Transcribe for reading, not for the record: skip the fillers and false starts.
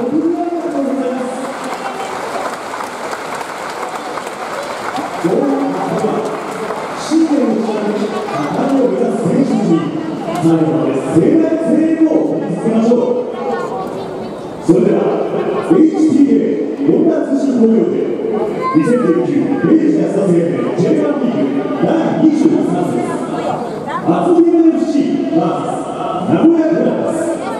最後まで盛大成功を見つけましょう。それでは HTA 四大通信工業で2019明治安田生命 J1 リーグ第23節厚木 FC vs 名古屋グランパス。